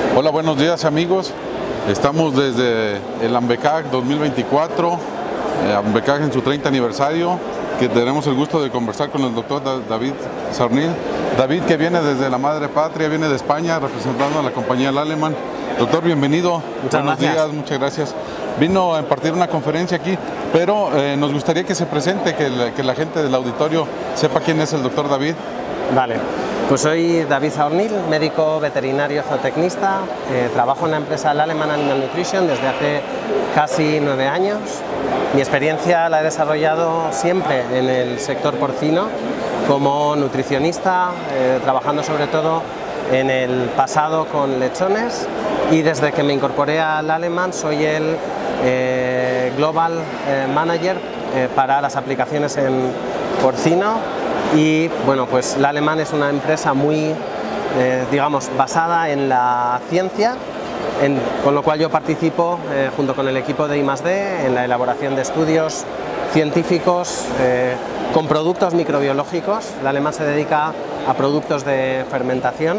Hola, buenos días amigos. Estamos desde el AMBECAC 2024, AMBECAC en su 30 aniversario, que tenemos el gusto de conversar con el doctor David Saornil. David, que viene desde la madre patria, viene de España representando a la compañía Lallemand. Doctor, bienvenido. Buenos días, muchas gracias. Vino a impartir una conferencia aquí, pero nos gustaría que se presente, que la gente del auditorio sepa quién es el doctor David. Vale, pues soy David Saornil, médico veterinario zootecnista. Trabajo en la empresa Lallemand Animal Nutrition desde hace casi 9 años. Mi experiencia la he desarrollado siempre en el sector porcino como nutricionista, trabajando sobre todo en el pasado con lechones, y desde que me incorporé a Lallemand soy el Global Manager para las aplicaciones en porcino. Y bueno, pues Lallemand es una empresa muy, digamos, basada en la ciencia, con lo cual yo participo junto con el equipo de I+D en la elaboración de estudios científicos con productos microbiológicos. Lallemand se dedica a productos de fermentación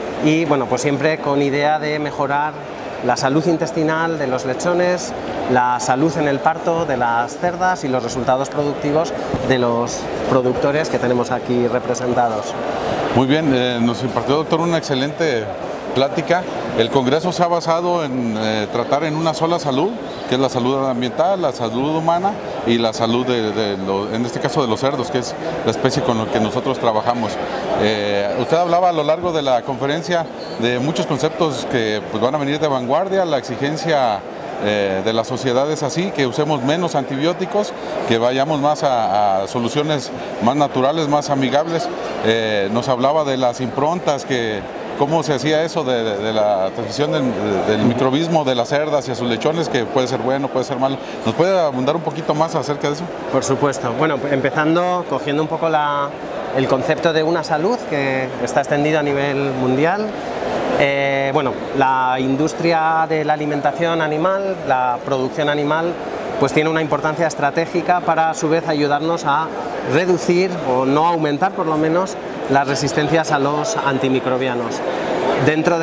y bueno, pues siempre con idea de mejorar la salud intestinal de los lechones, la salud en el parto de las cerdas y los resultados productivos de los productores que tenemos aquí representados. Muy bien, nos impartió, doctor, una excelente plática. El Congreso se ha basado en tratar en una sola salud, que es la salud ambiental, la salud humana y la salud en este caso de los cerdos, que es la especie con la que nosotros trabajamos. Usted hablaba a lo largo de la conferencia de muchos conceptos que pues, van a venir de vanguardia, la exigencia de la sociedad es así, que usemos menos antibióticos, que vayamos más a soluciones más naturales, más amigables. Nos hablaba de las improntas, cómo se hacía eso de la transmisión del microbismo de las cerdas y a sus lechones, que puede ser bueno, puede ser malo. ¿Nos puede abundar un poquito más acerca de eso? Por supuesto. Bueno, empezando, cogiendo un poco el concepto de una salud que está extendido a nivel mundial. Bueno, la industria de la alimentación animal, la producción animal, pues tiene una importancia estratégica para a su vez ayudarnos a reducir o no aumentar por lo menos las resistencias a los antimicrobianos. Dentro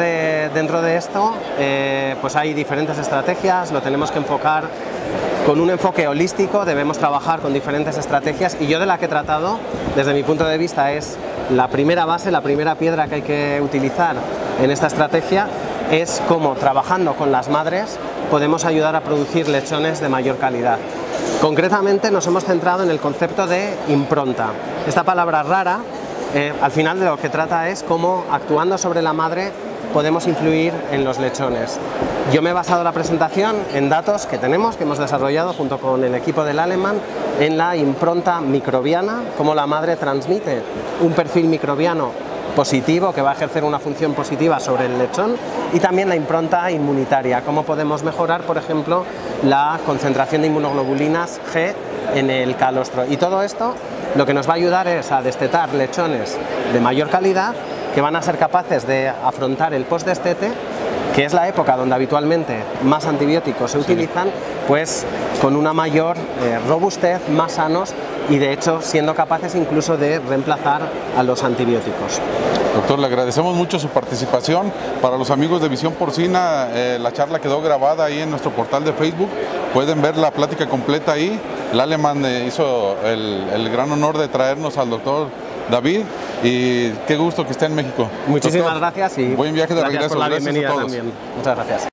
de esto pues hay diferentes estrategias, lo tenemos que enfocar con un enfoque holístico, debemos trabajar con diferentes estrategias, y yo de la que he tratado desde mi punto de vista es la primera base, la primera piedra que hay que utilizar en esta estrategia es cómo, trabajando con las madres, podemos ayudar a producir lechones de mayor calidad. Concretamente nos hemos centrado en el concepto de impronta. Esta palabra rara, al final de lo que trata es cómo, actuando sobre la madre, podemos influir en los lechones. Yo me he basado la presentación en datos que tenemos, que hemos desarrollado junto con el equipo de Lallemand, en la impronta microbiana, cómo la madre transmite un perfil microbiano positivo que va a ejercer una función positiva sobre el lechón, y también la impronta inmunitaria, cómo podemos mejorar, por ejemplo, la concentración de inmunoglobulinas G en el calostro. Y todo esto lo que nos va a ayudar es a destetar lechones de mayor calidad que van a ser capaces de afrontar el postdestete, que es la época donde habitualmente más antibióticos se utilizan, pues con una mayor robustez, más sanos, y de hecho siendo capaces incluso de reemplazar a los antibióticos. Doctor, le agradecemos mucho su participación. Para los amigos de Visión Porcina, la charla quedó grabada ahí en nuestro portal de Facebook. Pueden ver la plática completa ahí. Lallemand hizo el gran honor de traernos al doctor David, y qué gusto que esté en México. Muchísimas gracias y buen viaje de regreso. Por la Gracias bienvenida a todos. También. Muchas gracias.